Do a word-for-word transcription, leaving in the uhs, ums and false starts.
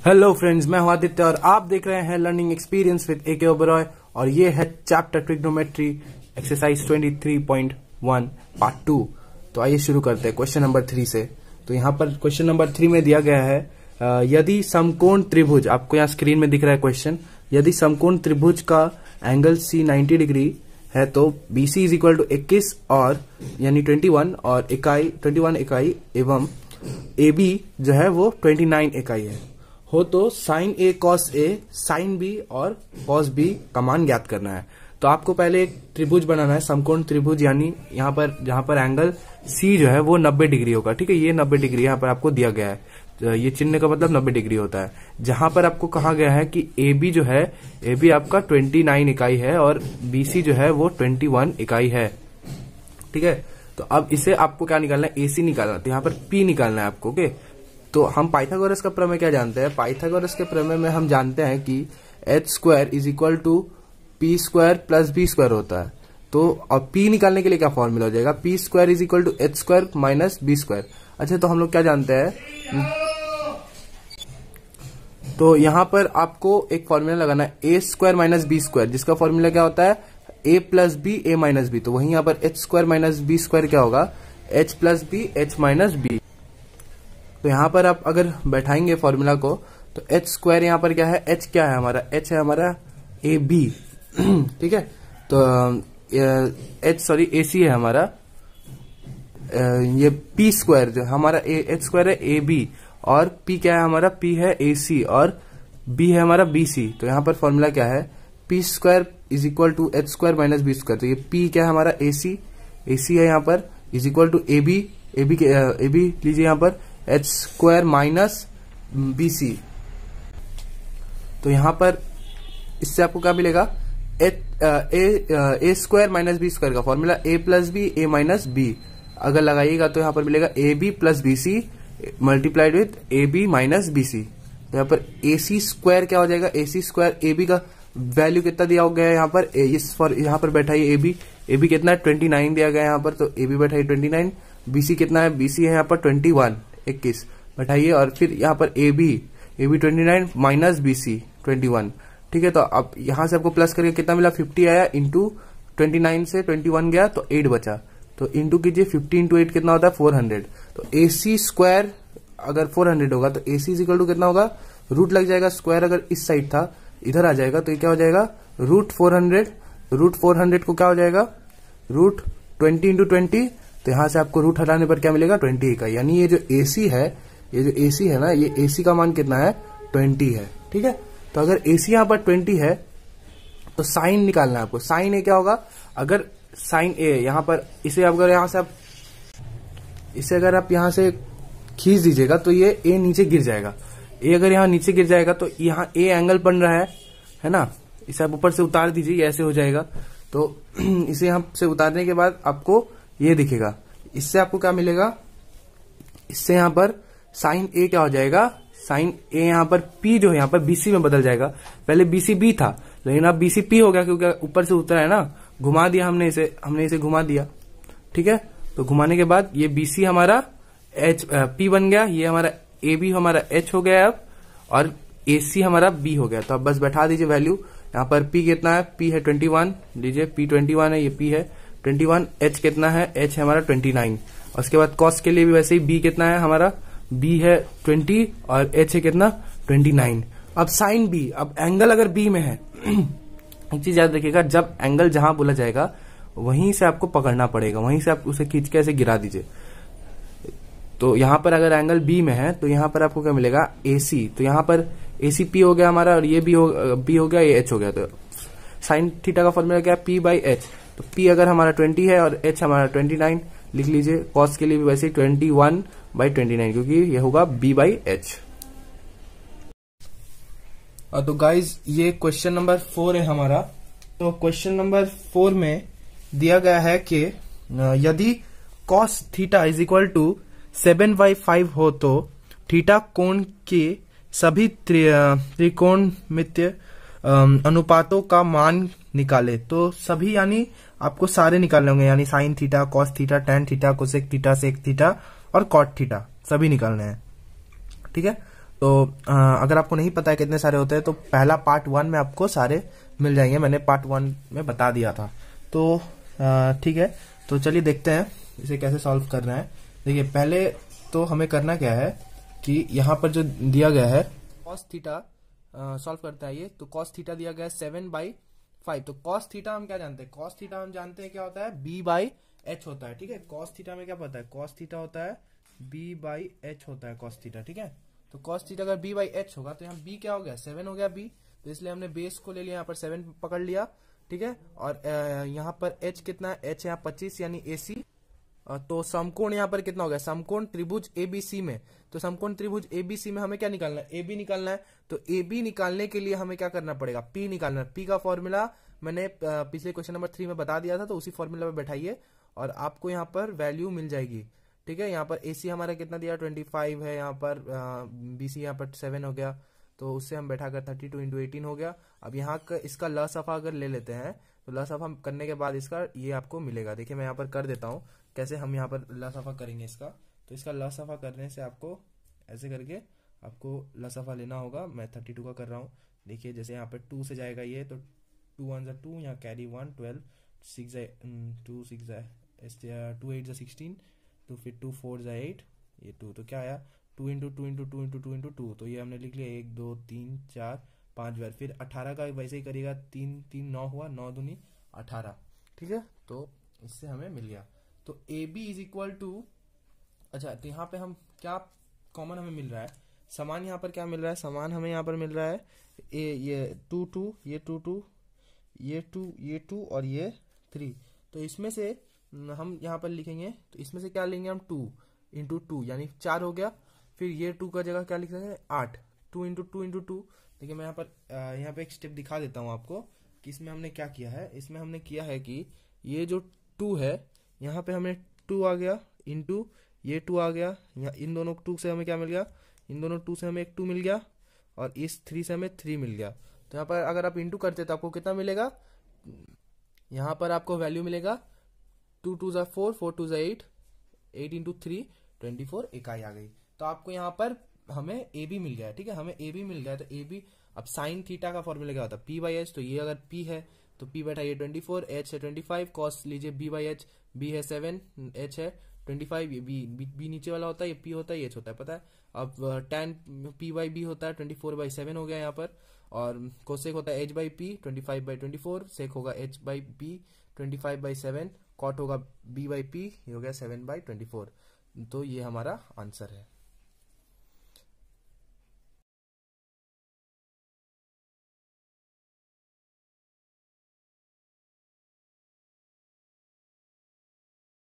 Hello friends, मैं हूं आदित्य और आप देख रहे हैं लर्निंग एक्सपीरियंस विद ए के ओबरॉय और ये है चैप्टर ट्रिग्नोमेट्री एक्सरसाइज तेईस पॉइंट वन पार्ट टू। तो आइए शुरू करते हैं क्वेश्चन नंबर थ्री से। तो यहाँ पर क्वेश्चन नंबर थ्री में दिया गया है आ, यदि समकोण त्रिभुज, आपको यहाँ स्क्रीन में दिख रहा है क्वेश्चन, यदि समकोण त्रिभुज का एंगल सी नब्बे डिग्री है तो B C is equal to इक्कीस और यानी इक्कीस और इकाई इक्कीस इकाई एवं ए बी जो है वो उनतीस इकाई है हो तो sine A cos A, sine B और कॉस बी का मान ज्ञात करना है। तो आपको पहले एक त्रिभुज बनाना है, समकोण त्रिभुज, यानी यहाँ पर जहां पर एंगल सी जो है वो नब्बे डिग्री होगा। ठीक है, ये नब्बे डिग्री यहाँ पर आपको दिया गया है, तो ये चिन्ह का मतलब नब्बे डिग्री होता है। जहां पर आपको कहा गया है कि ए बी जो है, ए बी आपका उनतीस इकाई है और बी सी जो है वो इक्कीस इकाई है। ठीक है, तो अब इसे आपको क्या निकालना है, ए सी निकालना है, तो यहाँ पर पी निकालना है आपको। ओके, तो हम पाइथागोरस का प्रमेय क्या जानते हैं? पाइथागोरस के प्रमेय में हम जानते हैं कि H square is equal to P square plus B square होता है। तो अब पी निकालने के लिए क्या फॉर्मूला हो जाएगा? P square is equal to H square minus B square. अच्छा, तो हम लोग क्या जानते हैं, तो यहां पर आपको एक फॉर्मूला लगाना है A square minus B square, जिसका फॉर्मूला क्या होता है? A plus B A minus B. तो वहीं यहाँ पर H square minus B square क्या होगा? H plus B H minus B. तो यहां पर आप अगर बैठाएंगे फॉर्मूला को तो एच स्क्वायर यहाँ पर क्या है? एच क्या है हमारा? एच है हमारा ए बी। ठीक है, तो एच सॉरी ए सी है हमारा, ये पी स्क्वायर जो हमारा एच स्क्वायर है ए बी और पी क्या है हमारा? पी है ए सी और बी है हमारा बी सी। तो यहाँ पर फॉर्मूला क्या है? P square is equal to H square minus B square. तो ये पी क्या है हमारा? ए सी, ए सी है यहाँ पर, is equal to A B, A B A B लीजिए यहाँ पर H square minus B C. तो यहां पर इससे आपको क्या मिलेगा? H A square minus B square का formula A plus B A minus B अगर लगाइएगा तो यहां पर मिलेगा A B plus B C multiplied with A B minus B C. तो यहां पर ए सी स्क्वायर क्या हो जाएगा? ए सी स्क्वायर ए बी का वैल्यू कितना दिया गया है यहाँ पर? इस फॉर यहाँ पर बैठाइए ए बी, ए बी कितना है? ट्वेंटी नाइन दिया गया है यहाँ पर, तो ए बी बैठाइए ट्वेंटी नाइन। बी सी कितना है? बी सी है यहाँ पर ट्वेंटी वन, इक्कीस बैठाइए और फिर यहाँ पर A B, A B twenty nine minus B C twenty one. ठीक है, तो अब यहां से आपको प्लस करके कितना मिला? फिफ्टी आया, इंटू ट्वेंटी नाइन से ट्वेंटी वन गया तो एट बचा, तो इंटू कीजिए फिफ्टी इंटू एट कितना होता है? Four hundred. तो ए सी स्क्वायर अगर फोर हंड्रेड होगा तो ए सी इक्वल टू कितना होगा? रूट लग जाएगा, स्क्वायर अगर इस साइड था इधर आ जाएगा तो ये क्या हो जाएगा? Root four hundred. Root four hundred को क्या हो जाएगा? रूट ट्वेंटी इंटू ट्वेंटी, तो यहां से आपको रूट हटाने पर क्या मिलेगा? ट्वेंटी का। यानी ये जो एसी है, ये जो एसी है ना, ये एसी का मान कितना है? ट्वेंटी है। ठीक है, तो अगर एसी यहां पर ट्वेंटी है तो साइन निकालना है आपको। साइन ए क्या होगा? अगर साइन ए यहां पर इसे अगर यहां से आप इसे अगर आप यहां से खींच दीजिएगा तो ये ए नीचे गिर जाएगा। ए अगर यहां नीचे गिर जाएगा तो यहां ए एंगल बन रहा है है ना, इसे आप ऊपर से उतार दीजिए, ऐसे हो जाएगा। तो इसे यहां से उतारने के बाद आपको ये दिखेगा, इससे आपको क्या मिलेगा? इससे यहां पर साइन ए क्या हो जाएगा? साइन ए यहां पर पी जो है यहां पर बीसी में बदल जाएगा। पहले बीसी बी था लेकिन अब बीसी पी हो गया क्योंकि ऊपर से उतरा है ना, घुमा दिया हमने इसे, हमने इसे घुमा दिया। ठीक है, तो घुमाने के बाद ये बीसी हमारा एच पी बन गया, ये हमारा ए बी हमारा एच हो गया अब, और ए सी हमारा बी हो गया। तो अब बस बैठा दीजिए वैल्यू। यहाँ पर पी कितना है? पी है ट्वेंटी वन, लीजिए पी ट्वेंटी वन है, ये पी है ट्वेंटी वन। एच कितना है? एच है हमारा ट्वेंटी नाइन। और उसके बाद कॉस के लिए भी वैसे ही बी कितना है हमारा? बी है ट्वेंटी और एच है कितना? Twenty nine. अब साइन बी, अब एंगल अगर बी में है एक चीज याद रखिएगा, जब एंगल जहां बोला जाएगा वहीं से आपको पकड़ना पड़ेगा, वहीं से आप उसे खींच के ऐसे गिरा दीजिए। तो यहां पर अगर एंगल बी में है तो यहां पर आपको क्या मिलेगा? ए सी। तो यहां पर ए सी पी हो गया हमारा और ये बी हो, बी हो गया, ये एच हो गया। तो साइन थीटा का फॉर्मूला क्या है? P by H. तो पी अगर हमारा ट्वेंटी है और एच हमारा ट्वेंटी नाइन, लिख लीजिए। कॉस के लिए भी वैसे ही twenty one by twenty nine, क्योंकि ये होगा बी बाई एच। तो गाइज ये क्वेश्चन नंबर फोर है हमारा। तो क्वेश्चन नंबर फोर में दिया गया है कि यदि cos theta is equal to seven by five हो तो थीटा कोण के सभी त्रिकोणमितीय अनुपातों का मान निकाले। तो सभी यानी आपको सारे निकालने होंगे, यानी sine theta, cos theta, tan theta, cosec theta, sec theta और कॉट थीटा, सभी निकालने हैं। ठीक है, तो आ, अगर आपको नहीं पता है कितने सारे होते हैं तो पहला पार्ट वन में आपको सारे मिल जाएंगे, मैंने पार्ट वन में बता दिया था। तो ठीक है, तो चलिए देखते हैं इसे कैसे सॉल्व करना है। देखिए पहले तो हमें करना क्या है कि यहाँ पर जो दिया गया है कॉस थीटा सॉल्व करता है ये, तो कॉस थीटा दिया गया है सेवन बाई फाइव। तो कॉस थीटा हम क्या जानते हैं, कॉस थीटा हम जानते हैं क्या होता है, बी बाई एच होता है। ठीक है, कॉस थीटा में क्या पता है, कॉस थीटा होता है बी बाई एच होता है कॉस थीटा। ठीक है, तो कॉस थीटा अगर बी बाई एच होगा तो यहाँ बी क्या हो गया, सेवन हो गया बी, तो इसलिए हमने बेस को ले लिया, यहाँ पर सेवन पकड़ लिया। ठीक है, और यहाँ पर एच कितना है, एच यहाँ पच्चीस यानी एसी। तो समकोण यहाँ पर कितना हो गया, समकोण त्रिभुज एबीसी में, तो समकोण त्रिभुज एबीसी में हमें क्या निकालना है, एबी निकालना है। तो एबी निकालने के लिए हमें क्या करना पड़ेगा, पी निकालना है। पी का फॉर्मूला मैंने पिछले क्वेश्चन नंबर थ्री में बता दिया था, तो उसी फॉर्मूला में बैठाइए और आपको यहाँ पर वैल्यू मिल जाएगी। ठीक है, यहाँ पर एसी हमारा कितना दिया, ट्वेंटी फाइव है, यहाँ पर बीसी यहाँ पर सेवन हो गया, तो उससे हम बैठा कर थर्टी टू इंटू एटीन हो गया। अब यहाँ का इसका ल सफा अगर ले लेते हैं तो ल सफा करने के बाद इसका ये आपको मिलेगा। देखिए मैं यहाँ पर कर देता हूँ कैसे हम यहाँ पर ल सफा करेंगे इसका। तो इसका ल सफा करने से आपको ऐसे करके आपको ल सफा लेना होगा। मैं थर्टी टू का कर रहा हूँ। देखिए जैसे यहाँ पर टू से जाएगा ये, तो टू वन जा टू, यहाँ carry one, twelve, six two six जा टू एट जा सिक्सटीन, तो फिर टू फोर जा एट, ये टू, तो क्या आया two into two into two into two into two, तो ये हमने लिख लिया एक दो तीन चार पांच बार। फिर अठारह का वैसे ही करेगा, तीन तीन नौ हुआ, नौ दूनी अठारह। ठीक है, तो इससे हमें मिल गया। तो A B is equal to, अच्छा तो यहाँ पे हम क्या कॉमन हमें मिल रहा है, समान यहाँ पर क्या मिल रहा है, समान हमें यहाँ पर मिल रहा है ए ये टू टू, ये टू टू, ये टू, ये टू और ये थ्री। तो इसमें से हम यहाँ पर लिखेंगे, तो इसमें से क्या लेंगे हम, टू इंटू टू यानी चार हो गया। फिर ये टू का जगह क्या लिख सकते हैं, आठ, two into two into two. देखिए मैं यहाँ पर यहाँ पे एक स्टेप दिखा देता हूँ आपको कि इसमें हमने क्या किया है। इसमें हमने किया है कि ये जो टू है यहाँ पे हमें टू आ गया, इंटू ये टू आ गया, यहाँ इन दोनों टू से हमें क्या मिल गया, इन दोनों टू से हमें एक टू मिल गया, और इस थ्री से हमें थ्री मिल गया। तो यहाँ पर अगर आप इंटू करते तो आपको कितना मिलेगा, यहाँ पर आपको वैल्यू मिलेगा टू टू जा फोर, फोर टू जा eight, eight into three twenty four इकाई आ गई। तो आपको यहाँ पर हमें ए बी मिल गया। ठीक है, हमें ए बी मिल गया। तो ए बी, अब साइन थीटा का फॉर्मूला क्या होता है, पी बाई एच, तो ये अगर पी है तो पी बैठा ये ट्वेंटी फोर, एच है ट्वेंटी फाइव, कॉस लीजिए बी बाई एच, बी है सेवन, एच है ट्वेंटी फाइव, ये बी, बी बी नीचे वाला होता है, ये पी होता है, ये एच होता है, पता है। अब टेन पी बाई बी होता है ट्वेंटी फोर बाई सेवन हो गया यहाँ पर, और कोसेक होता है H by P, twenty five by twenty four, sec होगा H by P, twenty five by seven, cot होगा बी बाई पी, ये हो गया सेवन बाई ट्वेंटी फोर। तो ये हमारा आंसर है।